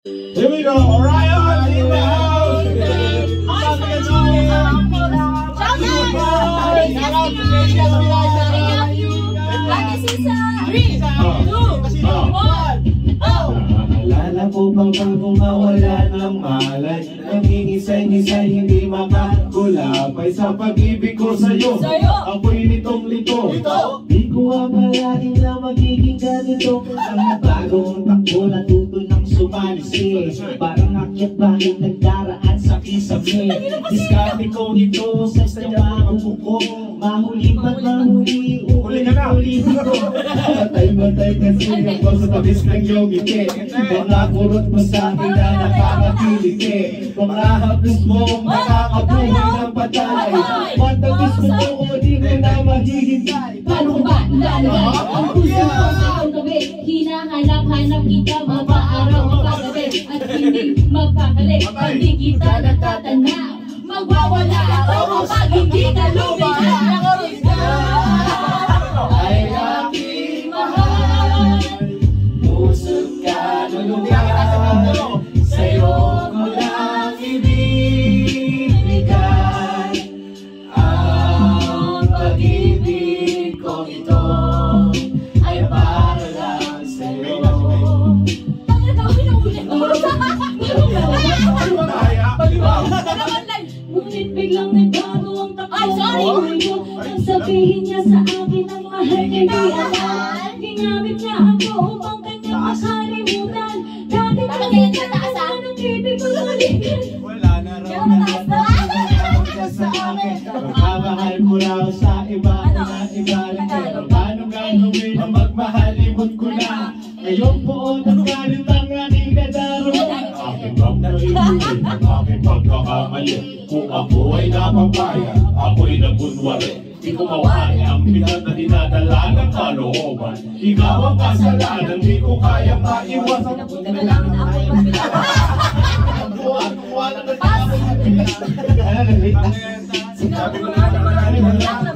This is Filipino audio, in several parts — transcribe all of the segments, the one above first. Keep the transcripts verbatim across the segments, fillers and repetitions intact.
Here we go, Orion in the house! Naalala ko bang bagong mawala ng malay, nangingisay-ngisay hindi makakulapay sa pag-ibig ko sa'yo. Ako'y litong-lito, di ko akalain na magiging ganito. Ang bagong takbo na tuto ng sumalisi, parang akyat bakit nagdaraan sa kisame. Diskarte ko ito sa istadyang buko, mahuli ba't mahuli, uli-uli ko. Matay-matay kasi ako sa tabis ng iyong ngiti, mga kurot mo sa akin na nakakakiliti, mga haplos mo makakabuhay ng patay. Matabis mo ko o di ko na mahihintay. Paano ko ba lalabay ang puso ko sa iyong gabi? Hinahanap-hanap kita mapa-araw mapagabi, at hindi magkakalik pag di kita natatanaw. Magwawala ako kapag hindi ka lumitaw. Ay aking mahal, pusot ka lulugan, sa'yo ko lang ibibigay ang pag-ibig ko ito, ay para lang sa'yo. Ngunit biglang nagbago ang takbo ko, nang sabihin niya sa akin ang mahal kay di alam. Ginamit niya ako upang kanyang makalimutan. Dati talagang nataasa ng ibig ko ulitin. Wala na raw na sa akin, magmamahal ko raw sa iba na ibalik. Pero paano gagawin ang magmahalimot ko na? Ngayon po ang galit ang aking kadarungan. Aking bang naiulit ang aking pagkakamali. Kung ako ay napapaya, ako'y nagunwari. Di ko mawari ang bigat na dinadala ng kalooban. Ikaw ang kasalanan, di ko kaya maiwasan. Nabuti na lang na ako magbilang. Buwan-buwan na kasama sa bilang. Ano, nalit na? Sinabi ko nga naman na lang na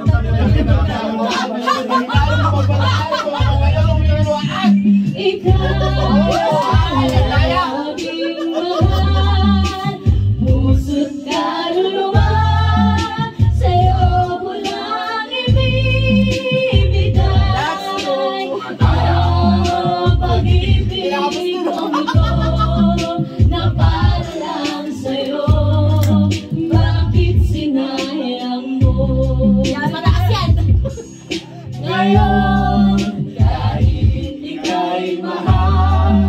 ngayon, kahit ika'y mahal,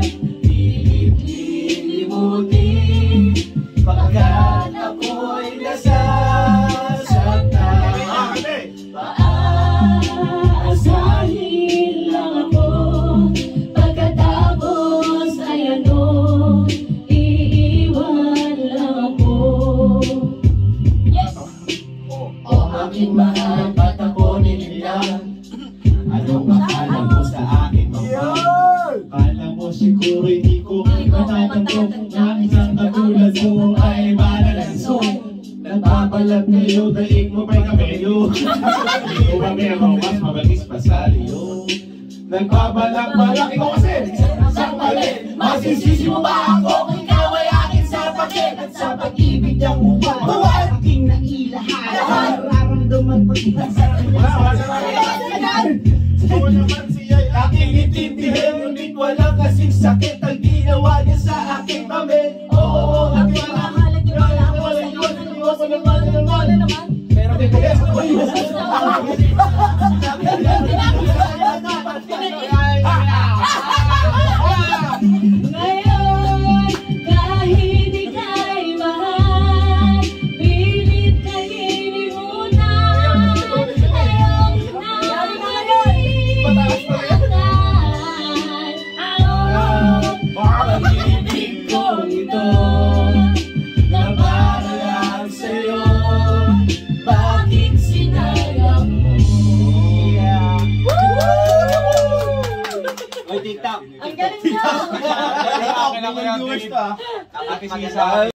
lilip-lilimutin, pagkat ako'y nasasaktan. Paasahin lang ako, pagkatapos ay ano, iiwan lang ako. O aking mahal, ba't ako niligyan? Anong akala mo sa akin, mamahal? Kala mo siguro hindi ko matatanggap na isang katulad mo ay malalanso. Nagbabalat kayo, daig mo pa'y kamelyo. Hindi ko kami ako mas mabagis pa sa liyo. Nagbabalak-balak, ikaw kasi isang mali. Masisisi mo ba ako kung ikaw ay akin sa pakit? At sa pag-ibig niyang upal, bawal aking nailahan. Nararamdaman pag sa akin. Oo naman siya'y aking itindihin, ngunit walang kasing sakit ang ginawa niya sa aking kami. Oo, at mahal ang ginawa ko sa iyo, naniwasan naman, naman, naman. Pero tigas na ba yun? ngayon, kahit ika'y mahal, pilit na hinimutan. Ayong nakalimutan ang pag-ibig ko ito, na para lang sa'yo. Bakit sinayang mo? Oy, TikTok! Ang galing niya! TikTok! Ang viewers to ah!